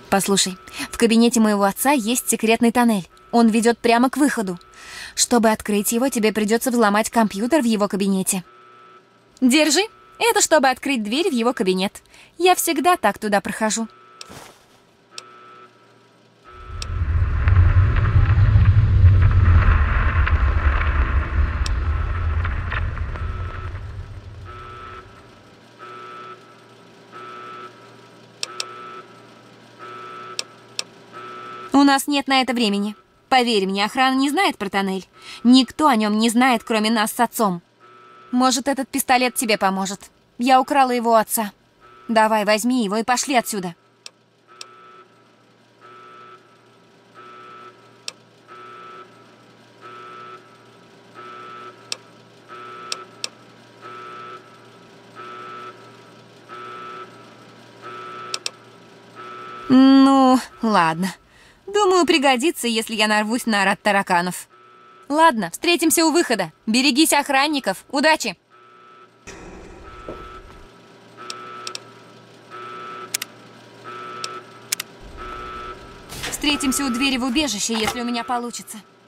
Послушай, в кабинете моего отца есть секретный тоннель. Он ведет прямо к выходу. Чтобы открыть его, тебе придется взломать компьютер в его кабинете. Держи. Это чтобы открыть дверь в его кабинет. Я всегда так туда прохожу. У нас нет на это времени. Поверь мне, охрана не знает про тоннель. Никто о нем не знает, кроме нас с отцом. Может, этот пистолет тебе поможет. Я украла его у отца. Давай, возьми его и пошли отсюда. Ну, ладно. Думаю, пригодится, если я нарвусь на орад тараканов. Ладно, встретимся у выхода. Берегись охранников. Удачи! Встретимся у двери в убежище, если у меня получится.